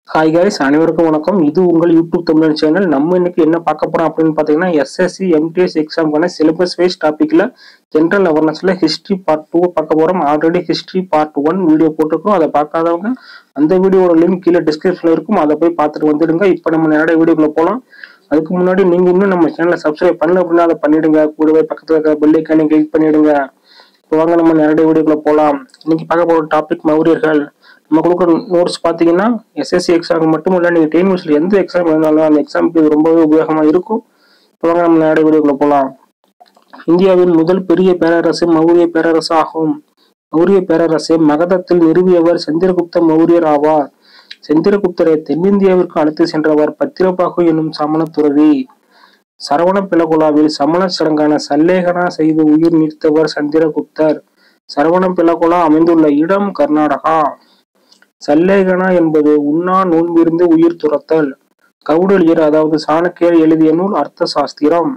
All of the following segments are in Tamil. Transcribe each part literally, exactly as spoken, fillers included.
ஹாய் கைஸ், அனைவருக்கும் வணக்கம். இது உங்கள் யூடியூப் தமிழ் சேனல். நம்ம இன்னைக்கு என்ன பார்க்க போறோம் அப்படின்னு பார்த்தீங்கன்னா, எஸ்எஸ்சி எம்டிஎஸ் எக்ஸாமுக்கான சிலபஸ் வைஸ் டாபிக்ல ஜென்ரல் அவேர்னஸ்ல ஹிஸ்டரி பார்ட் டூ பார்க்க போறோம். Already history part one video போட்டிருக்கோம். அதை பார்க்காதவங்க அந்த வீடியோட லிங்க் கீழே டிஸ்கிரிப்ஷன்ல இருக்கும், அதை போய் பார்த்துட்டு வந்துடுங்க. இப்போ நம்ம நேரடியாக வீடியோக்குள்ள போகலாம். அதுக்கு முன்னாடி நீங்க இன்னும் நம்ம சேனலை சப்ஸ்கிரைப் பண்ணல அப்படின்னா அதை பண்ணிடுங்க. கூடவே பக்கத்துல இருக்க பெல் ஐக்கானை கிளிக் பண்ணிடுங்க. இப்போ வாங்க நம்ம நேரடியாக வீடியோக்குள்ள போகலாம். இன்னைக்கு பார்க்க போற டாபிக் மௌரியர்கள். நம்ம கொடுக்குற நோட்ஸ் பார்த்தீங்கன்னா எஸ்எஸ்சி எக்ஸாம் மட்டும் இல்லை, நீங்கள் டிஎன்பிஎஸ்சியில் எந்த எக்ஸாம் இருந்தாலும் அந்த எக்ஸாமுக்கு இது ரொம்பவே உபயோகமாக இருக்கும். இப்போ வாங்க நம்ம நேரடி வீடியோக்குள்ள போகலாம். இந்தியாவின் முதல் பெரிய பேரரசு மௌரிய பேரரசு ஆகும். மௌரிய பேரரசை மகதத்தில் நிறுவியவர் சந்திரகுப்த மௌரியர் ஆவார். சந்திரகுப்தரை தென்னிந்தியாவிற்கு அழைத்து சென்றவர் பத்திரபாகு என்னும் சமண துறவி. சரவண பிலகுலாவில் சமண சடங்கான சல்லேகனா செய்து உயிர் நீர்த்தவர் சந்திரகுப்தர். சரவண பிலகுலா அமைந்துள்ள இடம் கர்நாடகா. சல்லேகனா என்பது உண்ணா நோன்பிருந்து உயிர் துறத்தல். கௌடல்யர் அதாவது சாணக்கியர் எழுதிய நூல் அர்த்த சாஸ்திரம்.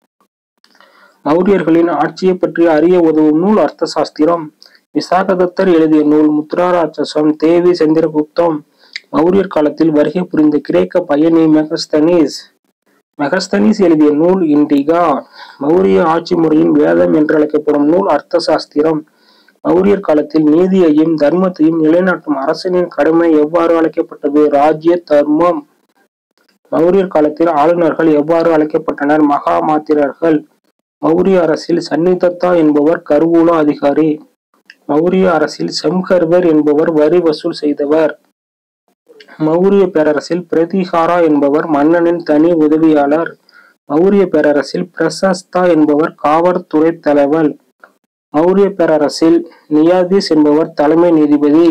மௌரியர்களின் ஆட்சியை பற்றி அறிய உதவும் நூல் அர்த்த சாஸ்திரம். விசாகதத்தர் எழுதிய நூல் முத்ராராட்சசம். தேவி சந்திரகுப்தம். மௌரியர் காலத்தில் வருகை புரிந்த கிரேக்க பயணி மெகஸ்தனீஸ். மெகஸ்தனீஸ் எழுதிய நூல் இண்டிகா. மௌரிய ஆட்சி முறையின் வேதம் என்று அழைக்கப்படும் நூல் அர்த்த சாஸ்திரம். மௌரியர் காலத்தில் நீதியையும் தர்மத்தையும் நிலைநாட்டும் அரசனின் கடமை எவ்வாறு அழைக்கப்பட்டது? ராஜ்ய தர்மம். மௌரியர் காலத்தில் ஆளுநர்கள் எவ்வாறு அழைக்கப்பட்டனர்? மகாமாத்திரர்கள். மௌரிய அரசில் சன்னிதத்தா என்பவர் கருவூல அதிகாரி. மௌரிய அரசில் சம்கர்வர் என்பவர் வரி வசூல் செய்தவர். மௌரிய பேரரசில் பிரதிகாரா என்பவர் மன்னனின் தனி உதவியாளர். மௌரிய பேரரசில் பிரசஸ்தா என்பவர் காவல்துறை தலைவர். மௌரிய பேரரசில் நியாதிஸ் என்பவர் தலைமை நீதிபதி.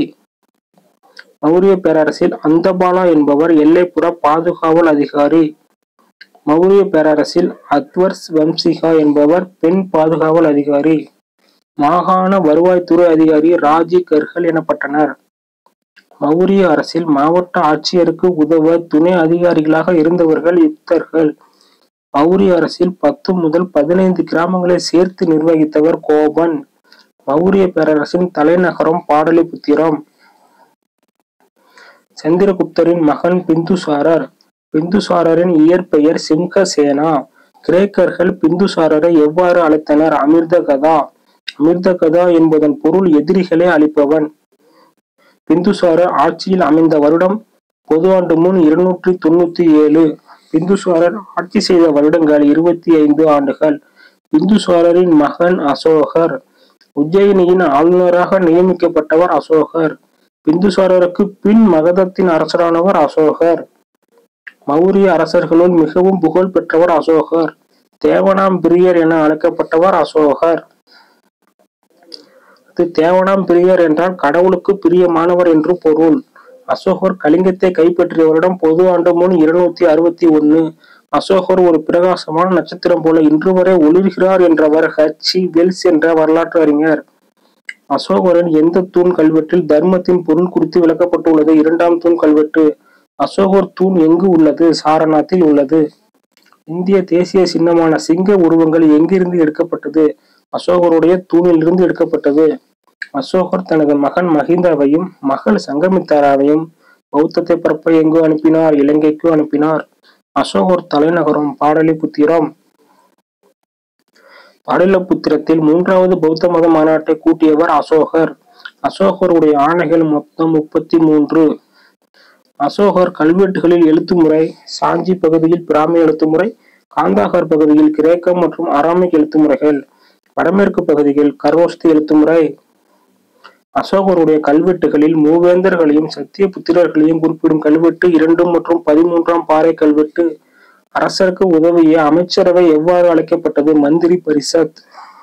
மௌரிய பேரரசில் அந்தபாலா என்பவர் எல்லைப்புற பாதுகாவல் அதிகாரி. மௌரிய பேரரசில் அத்வர்ஸ் வம்சிகா என்பவர் பெண் பாதுகாவல் அதிகாரி. மாகாண வருவாய்த்துறை அதிகாரி ராஜி கர்கள் எனப்பட்டனர். மௌரிய அரசில் மாவட்ட ஆட்சியருக்கு உதவ துணை அதிகாரிகளாக இருந்தவர்கள் யுக்தர்கள். மௌரிய அரசில் பத்து முதல் பதினைந்து கிராமங்களை சேர்த்து நிர்வகித்தவர் கோபன். மௌரிய பேரரசின் தலைநகரம் பாடலிபுத்திரம். சந்திரகுப்தரின் மகன் பிந்துசாரர். பிந்துசாரரின் இயற்பெயர் சிம்ஹசேனா. கிரேக்கர்கள் பிந்துசாரரை எவ்வாறு அழைத்தனர்? அமிர்த கதா. அமிர்த கதா என்பதன் பொருள் எதிரிகளை அழிப்பவன். பிந்துசாரர் ஆட்சியில் அமைந்த வருடம் பொது ஆண்டு முன் இருநூற்றி தொண்ணூத்தி ஏழு. பிந்துசாரர் ஆட்சி செய்த வருடங்கள் இருபத்தி ஐந்து ஆண்டுகள். பிந்துசாரரின் மகன் அசோகர். உஜ்ஜயினியின் ஆளுநராக நியமிக்கப்பட்டவர் அசோகர். பிந்துசாரருக்கு பின் மகதத்தின் அரசரானவர் அசோகர். மௌரிய அரசர்களுள் மிகவும் புகழ் பெற்றவர் அசோகர். தேவனாம் பிரியர் என அழைக்கப்பட்டவர் அசோகர். தேவனாம் பிரியர் என்றால் கடவுளுக்கு பிரியமானவர் என்று பொருள். அசோகர் கலிங்கத்தை கைப்பற்றிய வருடம் பொது ஆண்டு முன் இருநூத்தி அறுபத்தி ஒன்னு. அசோகர் ஒரு பிரகாசமான நட்சத்திரம் போல இன்று வரை ஒளிர்கிறார் என்றவர் ஹச் சி வெல்ஸ் என்ற வரலாற்று அறிஞர். அசோகரின் எந்த தூண் கல்வெட்டில் தர்மத்தின் பொருள் குறித்து விளக்கப்பட்டுள்ளது? இரண்டாம் தூண் கல்வெட்டு. அசோகர் தூண் எங்கு உள்ளது? சாரநாத்தில் உள்ளது. இந்திய தேசிய சின்னமான சிங்க உருவங்கள் எங்கிருந்து எடுக்கப்பட்டது? அசோகருடைய தூணில் இருந்து எடுக்கப்பட்டது. அசோகர் தனது மகன் மகிந்தவையும் மகள் சங்கமித்தாராவையும் பௌத்தத்தை பரப்ப எங்கு அனுப்பினார்? இலங்கைக்கு அனுப்பினார். அசோகர் தலைநகரம் பாடலிபுத்திரம். பாடலிபுத்திரத்தில் மூன்றாவது பௌத்த மத மாநாட்டை கூட்டியவர் அசோகர். அசோகருடைய ஆணைகள் மொத்தம் முப்பத்தி மூன்று. அசோகர் கல்வெட்டுகளில் எழுத்துமுறை சாஞ்சி பகுதியில் பிராமி எழுத்துமுறை, காந்தாகர் பகுதியில் கிரேக்கம் மற்றும் அராமிக் எழுத்துமுறைகள், வடமேற்கு பகுதியில் கரோஸ்தி எழுத்துமுறை. அசோகருடைய கல்வெட்டுகளில் மூவேந்தர்களையும் சத்திய புத்திரர்களையும் குறிப்பிடும் கல்வெட்டு இரண்டு மற்றும் பதிமூன்றாம் பாறை கல்வெட்டு. அரசருக்கு உதவிய அமைச்சரவை எவ்வாறு அழைக்கப்பட்டது? மந்திரி பரிஷத்.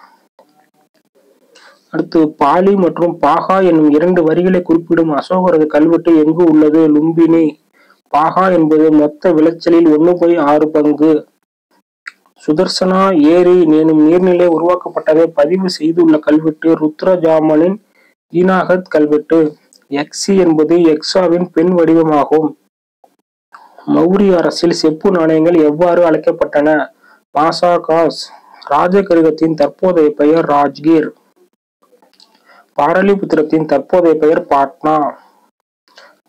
அடுத்து பாலி மற்றும் பாகா என்னும் இரண்டு வரிகளை குறிப்பிடும் அசோகரது கல்வெட்டு எங்கு உள்ளது? லும்பினி. பாகா என்பது மொத்த விளைச்சலில் ஒன்னு பை ஆறு பங்கு. சுதர்சனா ஏரி எனும் நீர்நிலை உருவாக்கப்பட்டதை பதிவு செய்துள்ள கல்வெட்டு ருத்ரஜாமனின் ஈனாகத் கல்வெட்டு. எக்ஸி என்பது எக்ஸாவின் பெண் வடிவமாகும். மௌரிய அரசில் செப்பு நாணயங்கள் எவ்வாறு அழைக்கப்பட்டன? மாசாகாஸ். ராஜகிருகத்தின் தற்போதைய பெயர் ராஜ்கீர். பாடலிபுத்திரத்தின் தற்போதைய பெயர் பாட்னா.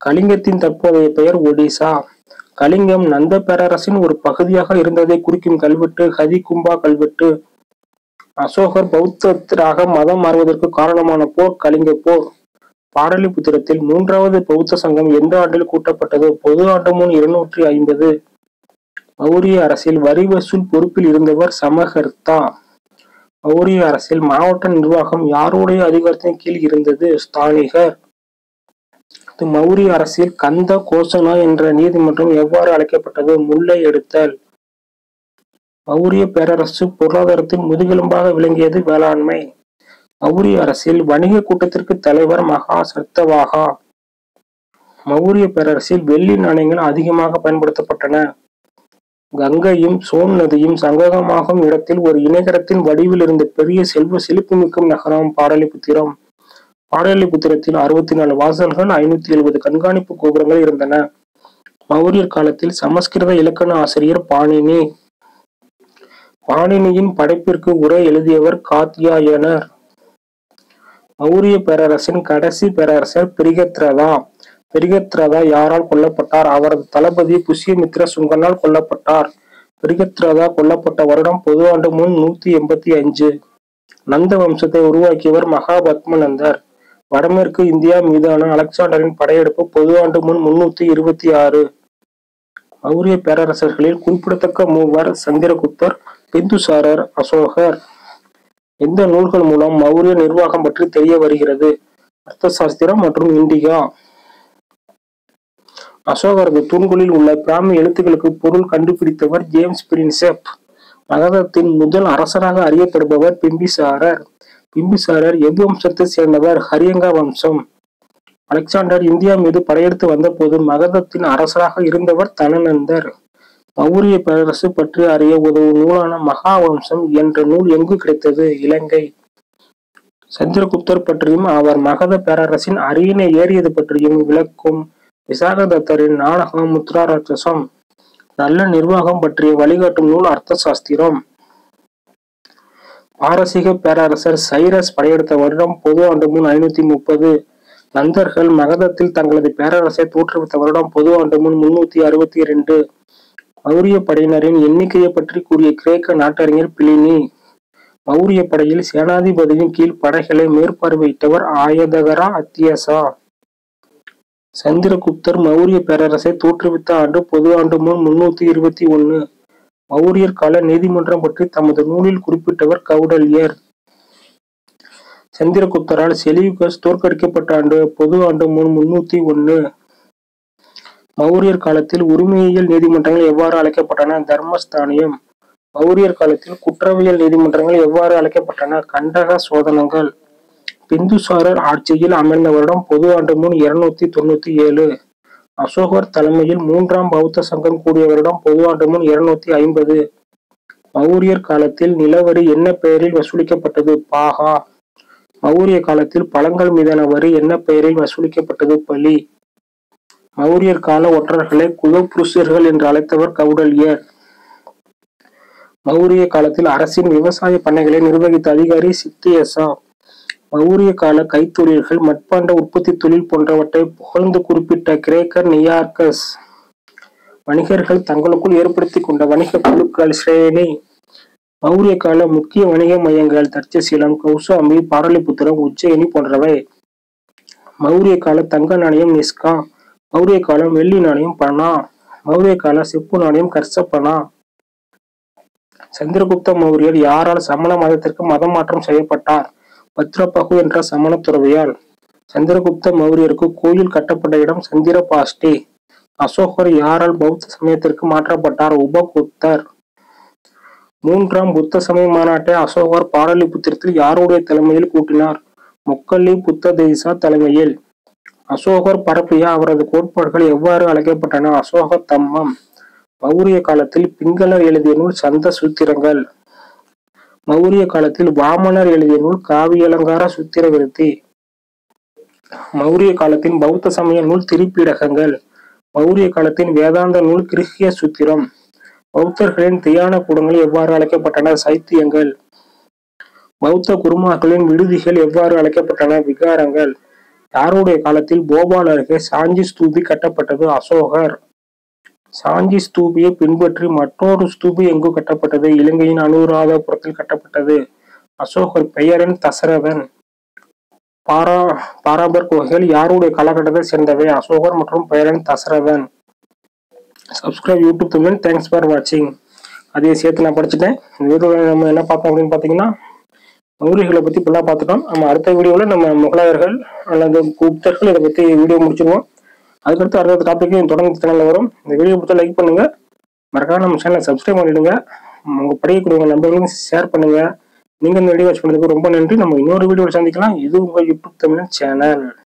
கலிங்கத்தின் தற்போதைய பெயர் ஒடிசா. கலிங்கம் நந்த பேரரசின் ஒரு பகுதியாக இருந்ததை குறிக்கும் கல்வெட்டு ஹதிகும்பா கல்வெட்டு. அசோகர் பௌத்தராக மதம் மாறுவதற்கு காரணமான போர் கலிங்க போர். பாடலிபுத்திரத்தில் மூன்றாவது பௌத்த சங்கம் எந்த ஆண்டில் கூட்டப்பட்டது? பொது ஆண்டு முன் இருநூற்றி ஐம்பது. மௌரிய அரசில் வரி வசூல் பொறுப்பில் இருந்தவர் சமஹர்த்தா. மௌரிய அரசில் மாவட்ட நிர்வாகம் யாருடைய அதிகாரத்தின் கீழ் இருந்தது? ஸ்தானிகர். மௌரிய அரசில் கந்த கோசனா என்ற நீதிமன்றம் எவ்வாறு அழைக்கப்பட்டது? முல்லை எடுத்தல். மௌரிய பேரரசு பொருளாதாரத்தின் முதுகெலும்பாக விளங்கியது வேளாண்மை. மௌரிய அரசில் வணிக கூட்டத்திற்கு தலைவர் மகா சர்த்தவாகா. மௌரிய பேரரசில் வெள்ளி நாணயங்கள் அதிகமாக பயன்படுத்தப்பட்டன. கங்கையும் சோன் நதியும் சங்கமமாகும் இடத்தில் ஒரு இணைகரத்தின் வடிவில் இருந்த பெரிய செல்வ செழிப்புமிக்கும் நகரம் பாடலிபுத்திரம். பாடலிபுத்திரத்தில் அறுபத்தி நாலு வாசல்கள், ஐநூத்தி எழுபது கண்காணிப்பு கோபுரங்கள் இருந்தன. மௌரியர் காலத்தில் சமஸ்கிருத இலக்கண ஆசிரியர் பாணினி. பாணினியின் படைப்பிற்கு உரை எழுதியவர் காத்யாயனர். மௌரிய பேரரசின் கடைசி பேரரசர் பிரிகத்ரதா. பிரிகத்ரதா யாரால் கொல்லப்பட்டார்? அவரது தளபதி புஷ்யமித்ர சுங்கனால் கொல்லப்பட்டார். பிரிகத்ரதா கொல்லப்பட்ட வருடம் பொது ஆண்டு முன் நூத்தி எண்பத்தி அஞ்சு. நந்த வம்சத்தை உருவாக்கியவர் மகாபத்மநந்தர். வடமேற்கு இந்தியா மீதான அலெக்சாண்டரின் படையெடுப்பு பொது ஆண்டு முன் முன்னூத்தி இருபத்தி ஆறு. மௌரிய பேரரசர்களில் குறிப்பிடத்தக்க மூவர் சந்திரகுப்தர், பிந்துசாரர், அசோகர். எந்த நூல்கள் மூலம் மௌரிய நிர்வாகம் பற்றி தெரிய வருகிறது? அர்த்தசாஸ்திரம் மற்றும் இண்டிகா. அசோகரது தூண்களில் உள்ள பிராமி எழுத்துக்களுக்கு பொருள் கண்டுபிடித்தவர் ஜேம்ஸ் பிரின்செப். மகதத்தின் முதல் அரசராக அறியப்படுபவர் பிம்பிசாரர். பிம்பிசாரர் எவ்வம்சத்தை சேர்ந்தவர்? ஹரியங்கா வம்சம். அலெக்சாண்டர் இந்தியா மீது படையெடுத்து வந்த போது மகதத்தின் அரசராக இருந்தவர் தனநந்தர். மௌரிய பேரரசு பற்றி அறிய உதவும் நூலான மகாவம்சம் என்ற நூல் எங்கு கிடைத்தது? இலங்கை. சந்திரகுப்தர் பற்றியும் அவர் மகத பேரரசின் அரியணை ஏறியது பற்றியும் விளக்கும் விசாகதத்தரின் நாடகம் முத்ராராட்சசம். நல்ல நிர்வாகம் பற்றிய வழிகாட்டும் நூல் அர்த்தசாஸ்திரம். பாரசீக பேரரசர் சைரஸ் படையெடுத்த வருடம் பொது ஆண்டு முன் ஐநூத்தி முப்பது. நந்தர்கள் மகதத்தில் தங்களது பேரரசை தோற்றுவித்த வருடம் பொது ஆண்டு முன் முன்னூத்தி அறுபத்தி இரண்டு. மௌரிய படையினரின் எண்ணிக்கையை பற்றி கூறிய கிரேக்க நாட்டறிஞர் பிளினி. மௌரிய படையில் சேனாதிபதியின் கீழ் படைகளை மேற்பார்வையிட்டவர் ஆயதகரா அத்தியசா. சந்திரகுப்தர் மௌரிய பேரரசை தோற்றுவித்த ஆண்டு பொது ஆண்டு முன் முன்னூத்தி இருபத்தி ஒன்னு. மௌரியர் கால நீதிமன்றம் பற்றி தமது நூலில் குறிப்பிட்டவர் கௌடல்யர். சந்திரகுப்தரால் செலியூகஸ் தோற்கடிக்கப்பட்ட ஆண்டு பொது ஆண்டு முன் முன்னூத்தி ஒன்னு. மௌரியர் காலத்தில் உரிமையியல் நீதிமன்றங்கள் எவ்வாறு அழைக்கப்பட்டன? தர்மஸ்தானியம். மௌரியர் காலத்தில் குற்றவியல் நீதிமன்றங்கள் எவ்வாறு அழைக்கப்பட்டன? கண்டக சோதனங்கள். பிந்துசாரர் ஆட்சியில் அமைந்த வருடம் பொது ஆண்டு முன் இருநூத்தி தொண்ணூத்தி ஏழு. அசோகர் தலைமையில் மூன்றாம் பௌத்த சங்கம் கூடிய வருடம் பொது ஆண்டு முன் இருநூத்தி ஐம்பது. மௌரியர் காலத்தில் நிலவரி என்ன பெயரில் வசூலிக்கப்பட்டது? பாகா. மௌரிய காலத்தில் பழங்கள் மீதான வரி என்ன பெயரில் வசூலிக்கப்பட்டது? பலி. மௌரியர் கால ஒற்றர்களை குலபுருஷர்கள் என்று அழைத்தவர் கௌடல்யர். மௌரிய காலத்தில் அரசின் விவசாய பண்ணைகளை நிர்வகித்த அதிகாரி சித்தியசா. மௌரிய கால கைத்தொழில்கள், மட்பாண்ட உற்பத்தி தொழில் போன்றவற்றை புகழ்ந்து குறிப்பிட்ட கிரேக்கர் நியார்கஸ். வணிகர்கள் தங்களுக்குள் ஏற்படுத்தி கொண்ட வணிக குழுக்கள் ஸ்ரேனி. மௌரிய கால முக்கிய வணிக மையங்கள் தட்சசீலம், கௌசாம்பி, பாடலிபுத்திரம், உஜ்ஜயினி போன்றவை. மௌரிய கால தங்க நாணயம் நிஸ்கா. மௌரிய காலம் வெள்ளி நாணயம் பனா. மௌரிய கால செப்பு நாணயம் கர்சப்பனா. சந்திரகுப்த மௌரியர் யாரால் சமண மதத்திற்கு மதம் மாற்றம் செய்யப்பட்டார்? பத்ரபகு என்ற சமண துறவியால். சந்திரகுப்த மௌரியருக்கு கோயில் கட்டப்பட்ட இடம் சந்திரபாஷ்டி. அசோகர் யாரால் பௌத்த சமயத்திற்கு மாற்றப்பட்டார்? உபகுப்தர். மூன்றாம் புத்த சமய மாநாட்டை அசோகர் பாடலிபுத்திரத்தில் யாருடைய தலைமையில் கூட்டினார்? முக்கல்லி புத்த தேசா தலைமையில். அசோகர் பரப்பிய அவரது கோட்பாடுகள் எவ்வாறு அழைக்கப்பட்டன? அசோக தம்மம். மௌரிய காலத்தில் பிங்களர் எழுதிய நூல் சந்த சூத்திரங்கள். மௌரிய காலத்தில் வாமனர் எழுதிய நூல் காவியலங்கார சூத்திர விருத்தி. மௌரிய காலத்தின் பௌத்த சமய நூல் திரிபீடகங்கள். மௌரிய காலத்தின் வேதாந்த நூல் கிருஹ்ய சூத்திரம். பௌத்தர்களின் தியான கூடங்கள் எவ்வாறு அழைக்கப்பட்டன? சைத்தியங்கள். பௌத்த குருமார்களின் விடுதிகள் எவ்வாறு அழைக்கப்பட்டன? விகாரங்கள். யாருடைய காலத்தில் போபால் அருகே சாஞ்சி ஸ்தூபி கட்டப்பட்டது? அசோகர். சாஞ்சி ஸ்தூபியை பின்பற்றி மற்றொரு ஸ்தூபி எங்கு கட்டப்பட்டது? இலங்கையின் அனுராதபுரத்தில் கட்டப்பட்டது. அசோகர். பெயரன் தசரதன். பாரா பாராபர் குகைகள் யாருடைய காலகட்டத்தை சேர்ந்தவை? அசோகர் மற்றும் பெயரன் Dasharathan. Subscribe YouTube Tamil. Thanks for வாட்சிங். அதையும் சேர்த்து நான் படிச்சுட்டேன். இந்த வீடியோவில் நம்ம என்ன பார்த்தோம் அப்படின்னு பார்த்தீங்கன்னா, மௌரியர்களை பற்றி இப்பெல்லாம் பார்த்துட்டோம். நம்ம அடுத்த வீடியோவில் நம்ம முகலாயர்கள் அல்லது குப்தர்கள் இதை பற்றி வீடியோ முடிச்சிருவோம். அதுக்கடுத்து அடுத்த டாப்பிக்கும் தொடர்ந்து சேனலில் வரும். இந்த வீடியோ பிடிச்சா லைக் பண்ணுங்க, மறக்காம நம்ம சேனலை சப்ஸ்கிரைப் பண்ணிடுங்க, உங்க படிக்கக்கூடிய நண்பர்களும் ஷேர் பண்ணுங்க. நீங்க இந்த வீடியோ வாட்ச் பண்ணதுக்கு ரொம்ப நன்றி. நம்ம இன்னொரு வீடியோவில் சந்திக்கலாம். இது உங்கள் யூடியூப் தமிழ் சேனல்.